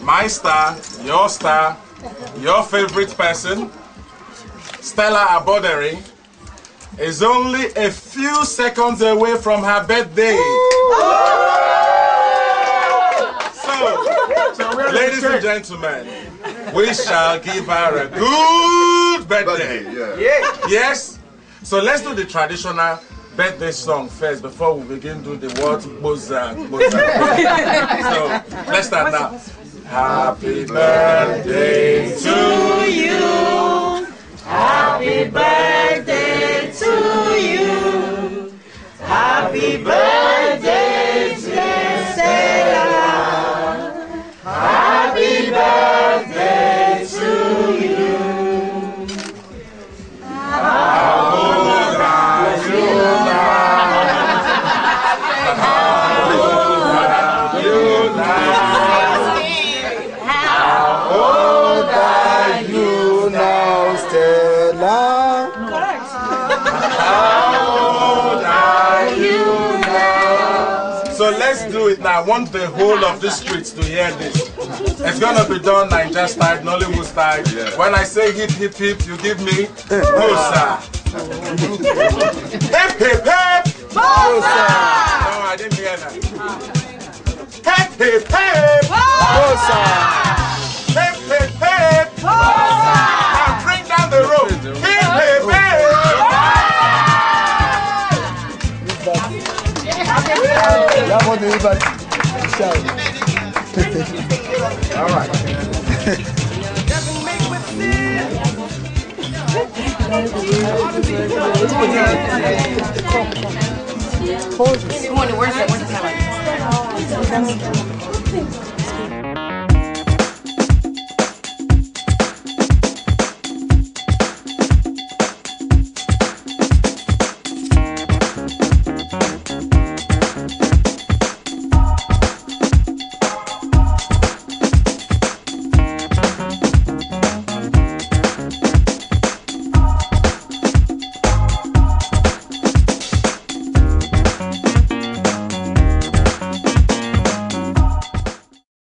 my star, your favorite person, Stella Abodering, is only a few seconds away from her birthday. So, ladies and gentlemen, we shall give her a good birthday. Yes? So let's do the traditional birthday song first before we begin to do the word Mozart. So let's start now. Happy birthday to you. Happy birthday to you. Happy birthday, dear Stella. Happy birthday to you. How old are you now? How old are you now? How old are you now, Stella? How old are you now? So let's do it now. I want the whole of the streets to hear this. It's gonna be done Niger style, Nollywood style. When I say hip hip hip, you give me Bosa. Hip hip hip! Bosa! No, I didn't hear that. Hip hip hip! Bosa! Hip hip hip! Bosa! Now bring down the rope. Hip hip hip! All right. Where's the